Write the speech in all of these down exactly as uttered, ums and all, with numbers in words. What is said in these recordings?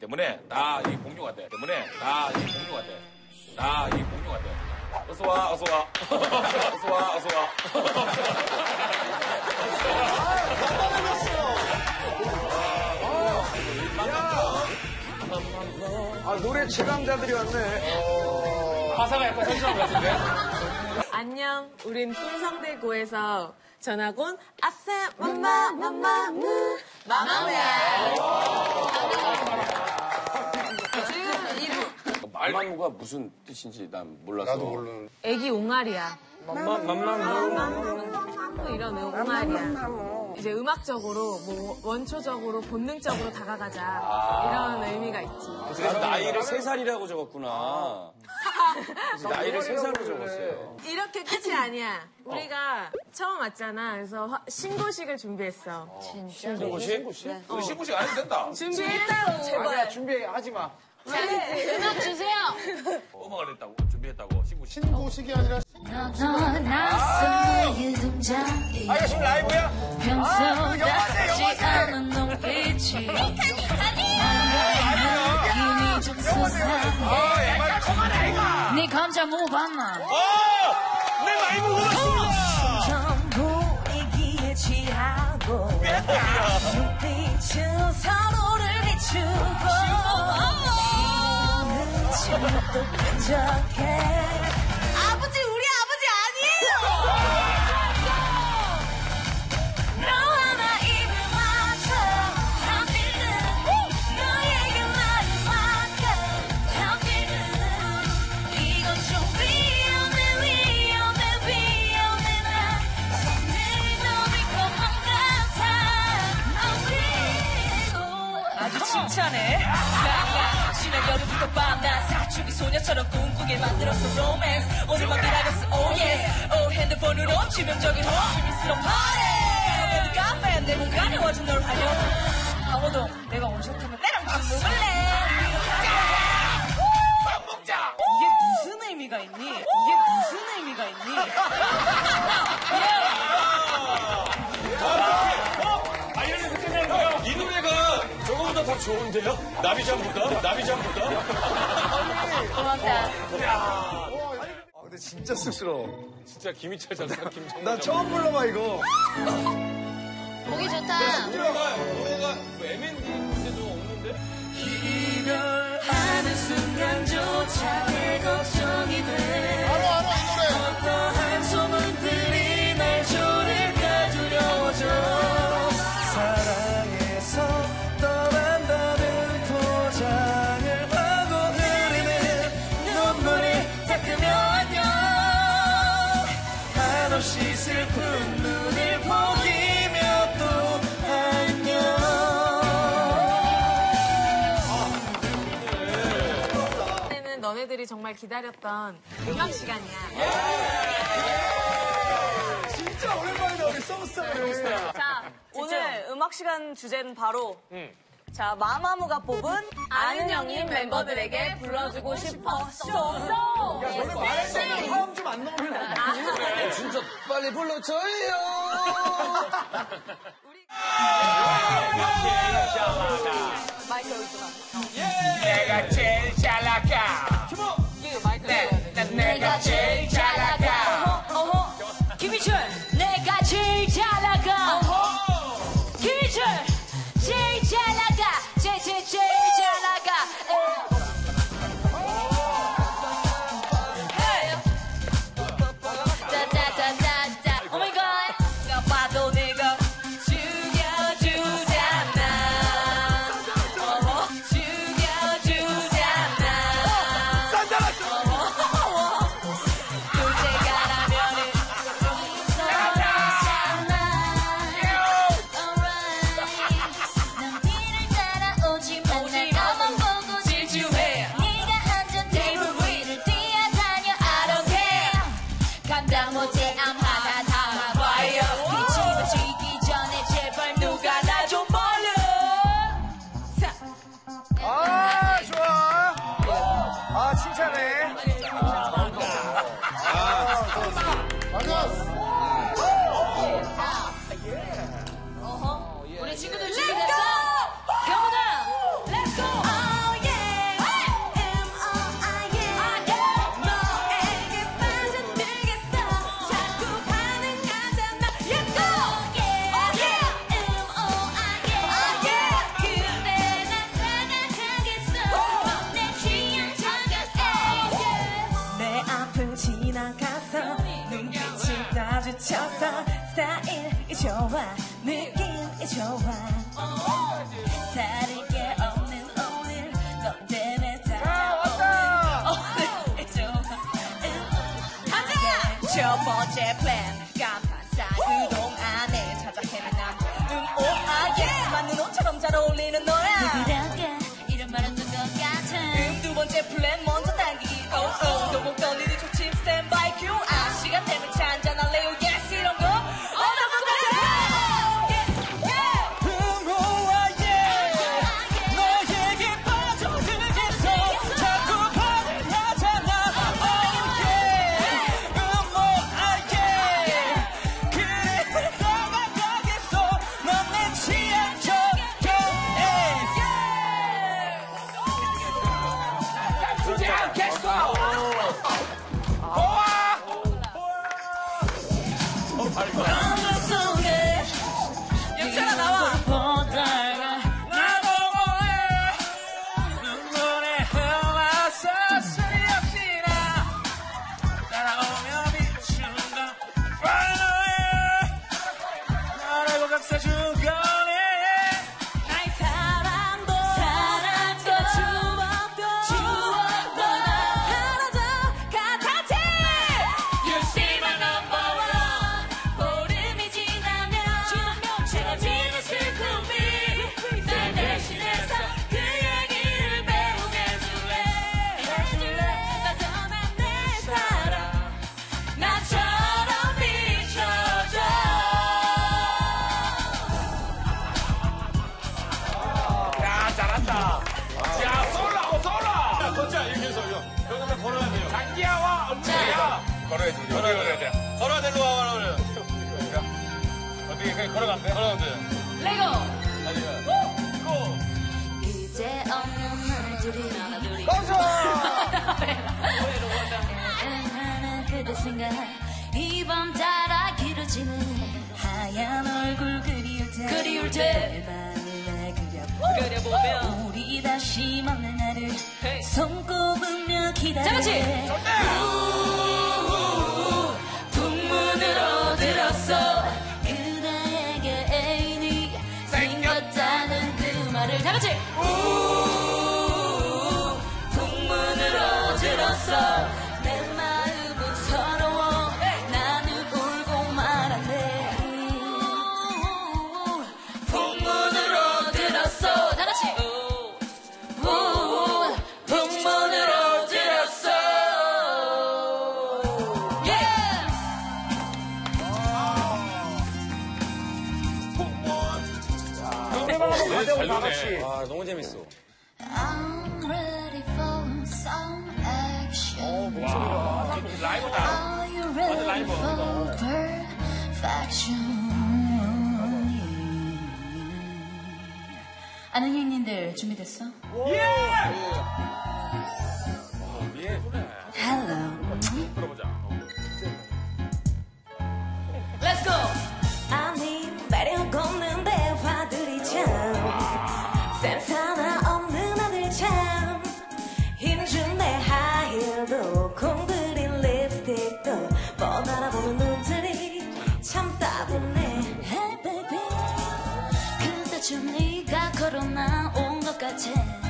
때문에 다 이 공유가 돼. 때문에 다 이 공유가 돼. 다 이 공유가 돼. 어서 와, 어서 와. 어서 와, 어서 와. 아, 노래 최강자들이 왔네. 가사가 약간 선수한 것 같은데? 안녕, 우린 풍성대고에서 전학 온 아싸 맘마 맘마무 마마무야. 지금 이름 말마무가 무슨 뜻인지 난 몰라서. 나도 모르는. 애기 옹알이야. 맘마, 맘마, 뭐 이런 옹알이야. 이제 음악적으로 뭐 원초적으로 본능적으로 다가가자 이런 의미가 있지. 그래서 나이를 세 살이라고 적었구나. 그래서 나이를 세 살로 적었어요. 이렇게 끝이 아니야. 우리가 처음 왔잖아. 그래서 화- 신고식을 준비했어. 신고식? 우리 신고식 안 해도 된다. 준비했다고. 제발. 준비하지 마. 음악 주세요. 음악을 했다고, 준비했다고, 신고식. 신고식이 아니라. 나의 등장. 아, 이거 지금 라이브야? 평소답지 않은 눈빛이 느낌이 좀 수상해. 네 감자 먹어봤나? 내 많이 먹어봤어! 전부 이기에 취하고 눈빛은 서로를 비추고 이거는 지금도 끈적해. 아버지 우리 아버지 아니에요. 너와 나 입을 맞춰 하필은 너에게 말을 막혀 하필은 이건 좀 위험해 위험해 위험해 나 손을 넘을 것만 같아. 아주 칭찬해. 지난 여름부터 밤낮 사춘기 소녀처럼 꿈꾸게 만들었어 로맨스. 오늘만 기다렸어 oh yes. oh 핸드폰으로 치명적인 호기스러운 파티. 카페 내 몸 가려워진 널 활용. 아무도 내가 온쇼트면 때랑 밥 먹을래. 밥 먹자! 이게 무슨 의미가 있니? 이게 무슨 의미가 있니? 알려줘서 끝내는 거야? 이 노래가 저거보다 더 좋은데요? 나비잠보다? 나비잠보다? 고맙다. 아, 근데 진짜 쑥스러워. 진짜 김희철 작사, 김정만. 나 처음 불러봐, 이거. 보기 좋다. 노래가, 노래가 뭐 엠엔디 문제도 없는데? 이별하는 순간조차 내 걱정이 돼. 알아, 알아, 이 노래. 어떠한 소문들이 날 조를까 두려워져. 사랑해서 떠난다는 포장을 하고 흐르는 눈물이 닦으면 안녕. 한없이 슬픈 눈을 보이며 또 안녕. 이번에는 너네들이 정말 기다렸던 음악 시간이야. 진짜 오랜만이다, 우리 소스타를. 자, 오늘 음악 시간 주제는 바로 자, 마마무가 뽑은 아는 형님 멤버들에게 불러주고 싶어. 쏘! 너는 말했잖아. 화음 좀 안 넣으면 안 돼. 진짜 빨리 불러줘요. 마이크 여기구나. 내가 제일 잘 나가. 내가 제일 잘 나가. 어허. 김희철. 내가 제일 잘 나가. 어허. 김희철. 제일 잘 나가. 제일 제일 제일 잘 나가. 에. 따따따따따. Oh my God. 나 봐도 내가 죽여주잖아. 어허. 죽여주잖아. 첫 번째 플랜 깜판싸 그동안에 찾아 헤매난 음오 아예 맞는 옷처럼 잘 어울리는 너야 그렇게 이런 말은 좀 것 같아 음, 두 번째 플랜 먼저 당기기 oh, oh. 너무 떨리는 초침 스탠바이 큐 아 시간 되면 차 한잔할래요 yes 이런 거 어떤 것 같아 영철아 나와 걸어야 돼. 걸어야 돼. 걸어야 돼. 일로 와. 걸어야 돼. 어떻게 그냥 걸어가면 돼? 걸어가면 돼. 레고. 아니야. 고. 이제 없는 말들이 꺼져! 하나 그대 생각 이밤 따라 길어지는 하얀 얼굴 그리울 때 그리울 때 마음에 그려 그려보면 우리 다시 만날 날을 헤이. 손꼽으며 기다려 다 같이. 풍문으로 들었어 그대에게 애인이 생겼다는 그 말을 다 같이 풍문으로 들었어 내 마음은 서러워 나는 울고 말았네 풍문으로 들었어 다 같이 풍문으로 들었어 노래방 한번 가자고 다 같이. 와, 너무 재밌어. I'm ready for some action. 와. 라이브다. Are you ready 라이브. for perfection? 아는 형님들 준비됐어? 예. Hello. 들어보자. Let's go. 아니 매력 없는 대화들이 참 센스 하나 없는 아들 참 힘준 내 하이힐도 공들인 립스틱도 못 알아보는 눈들이 참 따분해 Hey baby 그때쯤 네가 걸어 나온 것 같아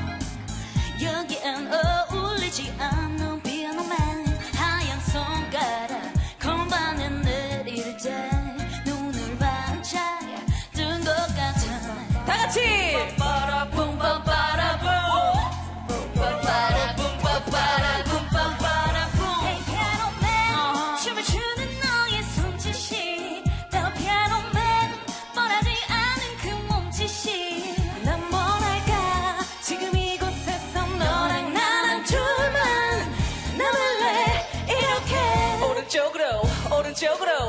여기엔 어울리지 않는 피아노만 하얀 손가락 건반에 내릴 때 눈을 반짝 뜬 것 같아 다 같이. 빠라붐 빠라붐 빠라붐 빠라붐 빠라붐 Hey 피아노맨 춤을 추는 너의 손짓이 더 피아노맨 뻔하지 않은 그 몸짓이 난 뭐랄까 지금 이곳에서 너랑 나랑 둘만 남을래 이렇게 오른쪽으로 오른쪽으로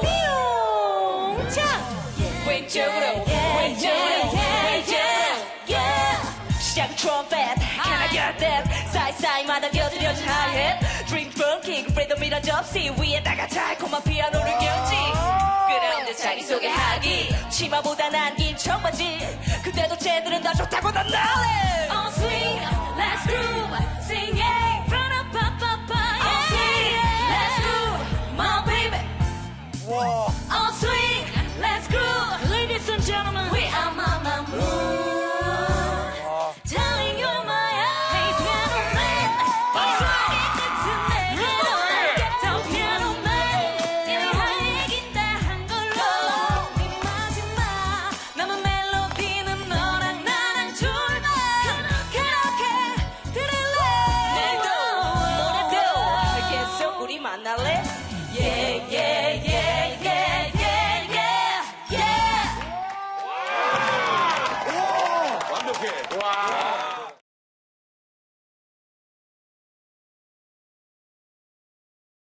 뿅창 왼쪽으로 yeah, 왼쪽으로 yeah, yeah, 왼쪽으로 yeah. 시작은 트럼펫 Can I get that 사이사이마다 곁들여진 하이햇 Drink drunking 프리덤이란 접시 위에다가 달콤한 피아노를 겹지 그라운드 자기소개하기 치마보다 난긴 청바지 근데도 쟤들은 다 좋다고 난 날래 Oh swing, let's groove, sing it, run up, up, up, up, yeah. Oh swing, let's groove, my baby. 와. Oh swing, let's groove, ladies and gentlemen, we are Mama Moon. Telling you my hey piano man, I'm trying to make it. The piano man, 갈래?